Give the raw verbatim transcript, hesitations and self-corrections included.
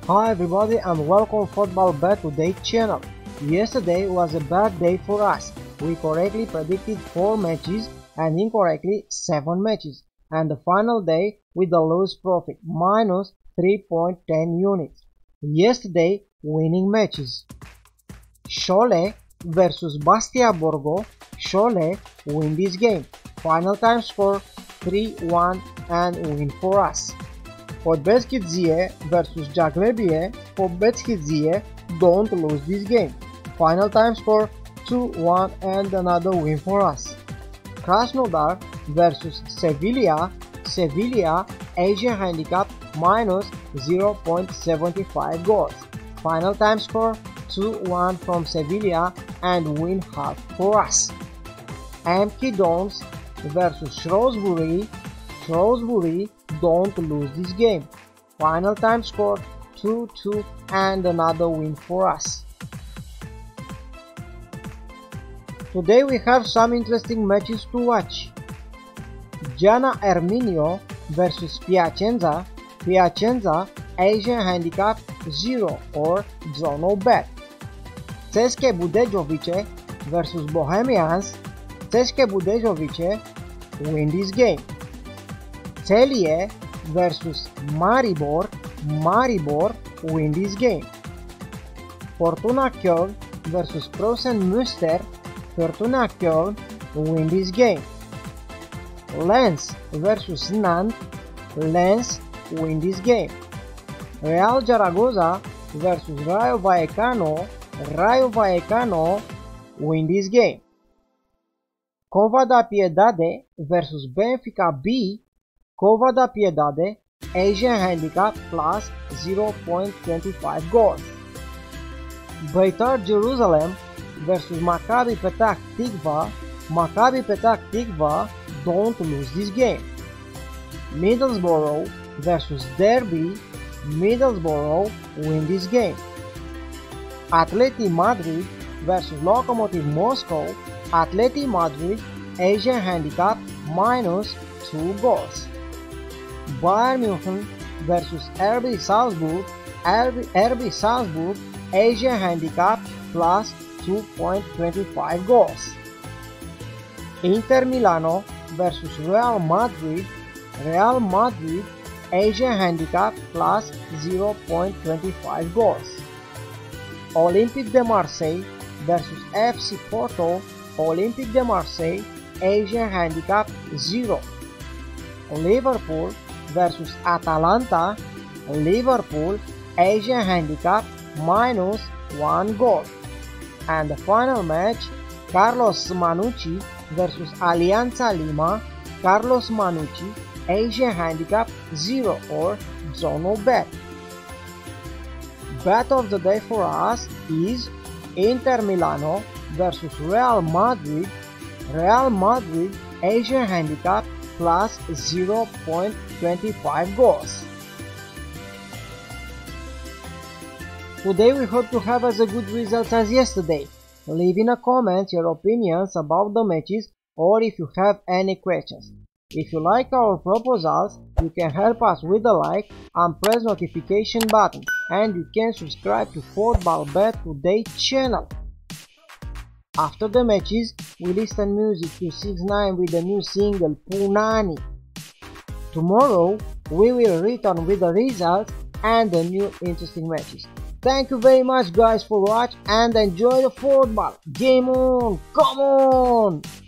Hi everybody and welcome Football Bet Today channel. Yesterday was a bad day for us. We correctly predicted four matches and incorrectly seven matches. And the final day with a loss profit minus three point one zero units. Yesterday winning matches. Scholle versus Bastia Borgo. Scholle win this game. Final time score three one and win for us. Podbeskidzie versus Zagrebie. Podbeskidzie don't lose this game. Final time score two one and another win for us. Krasnodar versus Sevilla. Sevilla Asian handicap minus zero point seven five goals. Final time score two one from Sevilla and win half for us. M K Dons versus Shrewsbury. Shrewsbury don't lose this game. Final time score two two and another win for us. Today we have some interesting matches to watch. Gianna Erminio versus Piacenza. Piacenza Asian handicap zero or draw no bet. C S K A Budejovice versus Bohemians. C S K A Budejovice win this game. Celje versus Maribor. Maribor win this game. Fortuna Köln versus Preußen Münster. Fortuna Köln win this game. Lens versus Nantes. Lens win this game. Real Zaragoza versus Rayo Vallecano. Rayo Vallecano win this game. Cova da Piedade versus Benfica B. Cova da Piedade Asian handicap plus zero point two five goals. Beitar Jerusalem versus Maccabi Petach Tikva. Maccabi Petach Tikva don't lose this game. Middlesbrough versus Derby. Middlesbrough win this game. Atleti Madrid versus Lokomotiv Moscow. Atleti Madrid Asian handicap minus two goals. Bayern München versus R B Salzburg. R B, R B Salzburg Asian handicap plus two point two five goals. Inter Milano versus Real Madrid. Real Madrid Asian handicap plus zero point two five goals. Olympique de Marseille versus F C Porto. Olympique de Marseille Asian handicap zero. Liverpool versus Atalanta. Liverpool Asian handicap minus one goal. And the final match, Carlos Manucci versus Alianza Lima. Carlos Manucci Asian handicap zero or draw no bet. Bet of the day for us is Inter Milano versus Real Madrid. Real Madrid Asian handicap plus zero point two five goals. Today we hope to have as a good result as yesterday. Leave in a comment your opinions about the matches or if you have any questions. If you like our proposals, you can help us with a like and press notification button, and you can subscribe to Football Bet Today channel. After the matches, we listen music to six nine with the new single Punani. Tomorrow, we will return with the results and the new interesting matches. Thank you very much guys for watching and enjoy the football. Game on! Come on!